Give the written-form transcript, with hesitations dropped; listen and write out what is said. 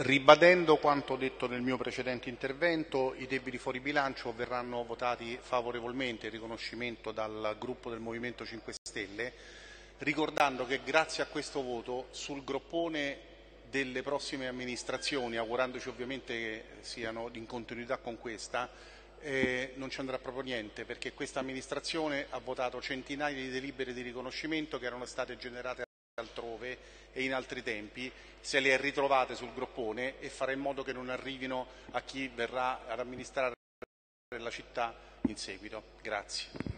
Ribadendo quanto detto nel mio precedente intervento, i debiti fuori bilancio verranno votati favorevolmente in riconoscimento dal gruppo del Movimento 5 Stelle, ricordando che grazie a questo voto sul groppone delle prossime amministrazioni, augurandoci ovviamente che siano in continuità con questa, non ci andrà proprio niente, perché questa amministrazione ha votato centinaia di delibere di riconoscimento che erano state generate altrove e in altri tempi, se le è ritrovate sul groppone e farà in modo che non arrivino a chi verrà ad amministrare la città in seguito. Grazie.